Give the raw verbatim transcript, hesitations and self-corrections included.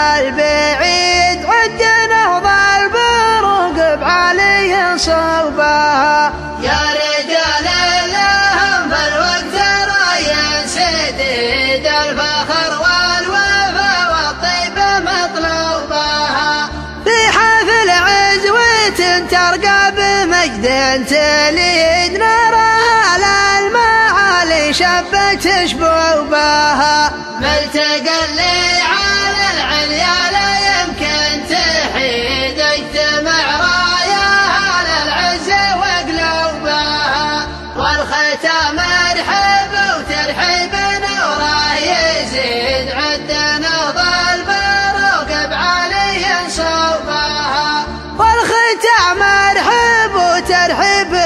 البعيد عد نهض البروق بعلي صوبها. يا رجال لهم في الوقت راي سديد الفخر والوفا والطيب مطلوبها. في حفل عزوة ترقى بمجد تليد نراها للمعالي شبت شبوبها. ملتقى اللي على العليا لا يمكن تحيد اجتمع راياها للعز وقلوبها. والختام مرحب وترحيب نوره يزيد عد نهض البروق بعلي صوبها. والختام مرحب وترحيب